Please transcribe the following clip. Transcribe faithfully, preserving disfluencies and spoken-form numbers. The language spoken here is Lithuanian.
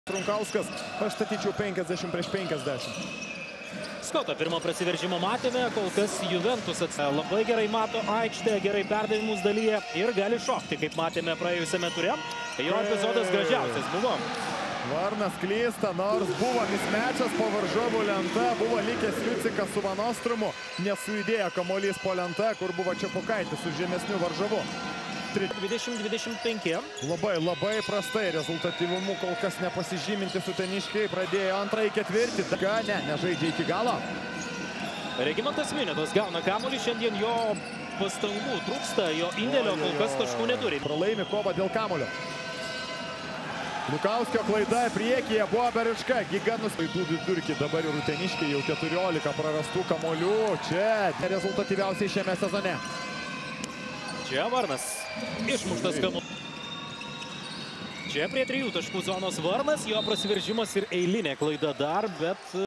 Trunkauskas, aš statyčiau penkiasdešimt prieš penkiasdešimt. Skoto pirmo prasiveržimo matėme, kol kas Juventus labai gerai mato aikštę, gerai perdavimus dalyje ir gali šokti, kaip matėme praėjusiame ture. Jo epizodas gražiausias buvo. Varnas klysta, nors buvo mismečas po varžovų lenta, buvo likęs Liucikas su Vanostrumu, nesujudėjo kamuolys po lenta, kur buvo Čepukaitis su žemesniu varžovu. dvidešimt dvidešimt penki. Labai, labai prastai rezultatyvumu kol kas nepasižyminti Uteniškiai. Pradėjo antrąjį ketvirtį. Daga, ne, nežaidžia iki galo. Regimantas Minėtas gauna kamuolį, šiandien jo pastangų trūksta, jo indėlio kol kas taškų neturi. Pralaimi kovą dėl kamuolio. Lukauskio klaida priekyje buvo Beriška. Giganus klaidų vidurkį dabar ir Uteniškiai jau keturiolika prarastų kamuolių. Čia rezultatyviausiai šiame sezone. Čia Varnas. Išmuštas kamuolys. Čia prie trijų taškų zonos Varnas, jo prasiveržimas ir eilinė klaida dar, bet